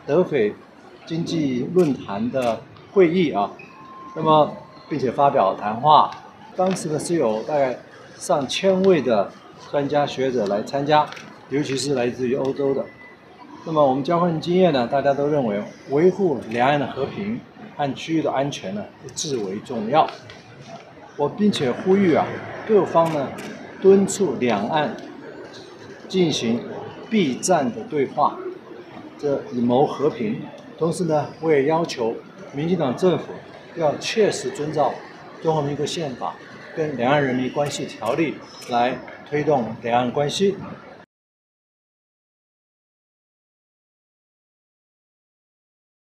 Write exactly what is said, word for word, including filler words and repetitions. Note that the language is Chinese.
德斐经济论坛的会议啊，那么并且发表谈话。当时呢是有大概上千位的专家学者来参加，尤其是来自于欧洲的。那么我们交换经验呢，大家都认为维护两岸的和平和区域的安全呢至为重要。我并且呼吁啊，各方呢敦促两岸进行避战的对话，这以谋和平。同时呢，我也要求民进党政府要切实遵照中华民国宪法跟两岸人民关系条例来推动两岸关系。